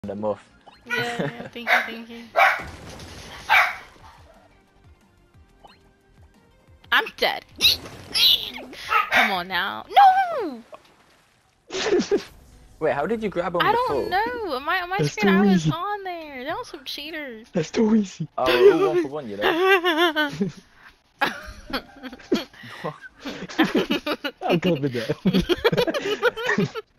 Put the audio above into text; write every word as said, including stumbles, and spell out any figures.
the muff. Yeah, yeah, thank you, thank you. I'm dead. Come on now. No! Wait, how did you grab him I before? don't know. On my, on my That's screen, too I was easy. on there. That was some cheaters. That's too easy. Oh, one for one, you know. I'm coming there.